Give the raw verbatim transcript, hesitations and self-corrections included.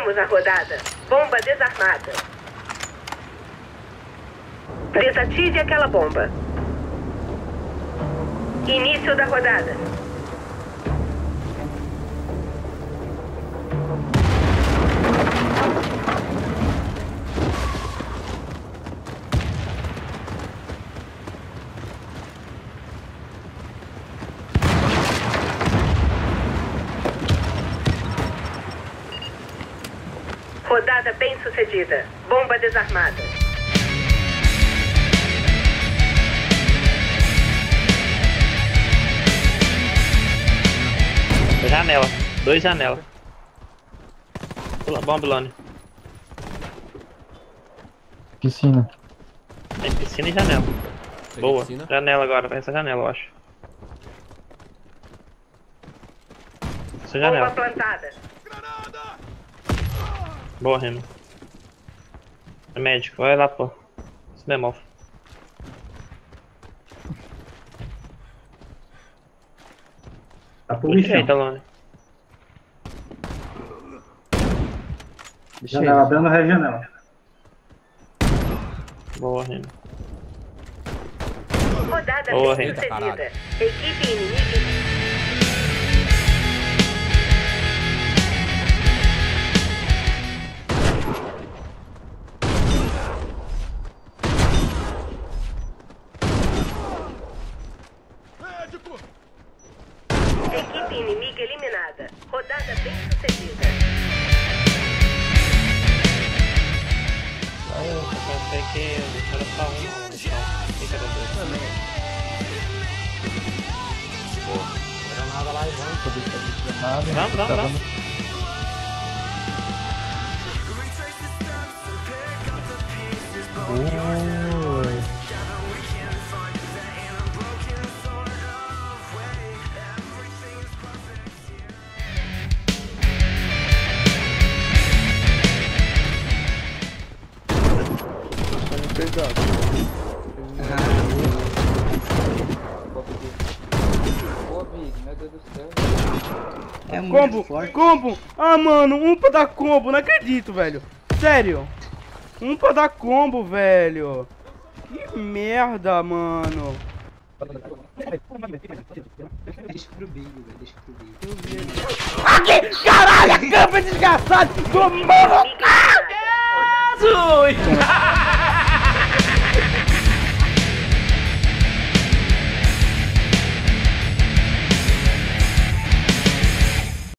Estamos na rodada. Bomba desarmada. Desative aquela bomba. Início da rodada. Rodada bem sucedida. Bomba desarmada. Janela. Dois janelas. Bom, Bilone. Piscina. Tem piscina e janela. Tem Boa. piscina? Janela agora. Essa janela, eu acho. Essa janela. Bomba plantada. Boa, Remo. É médico. Vai lá, pô. Esse bemol. Tá por isso. Direita, Lone. Janela, abrindo a janela. Boa, Remo. Rodada Boa, bem Rita, sucedida. caralho. Equipe inimiga. Equipe inimiga eliminada. Rodada bem sucedida. Eu pensei que era só um, não. Então, fica da dois. Também. Granada lá e vamos. Poder fazer granada. Vamos, vamos, vamos. Ui. Pô, Big, meu Deus do céu. É muito Combo, forte. combo. Ah, mano, um pra dar combo, não acredito, velho. Sério. Um pra dar combo, velho. Que merda, mano. Deixa pro Big, velho. Deixa pro Big. Aqui, caralho, a câmera desgraçada do mano. Inimiga eliminada. Jesus!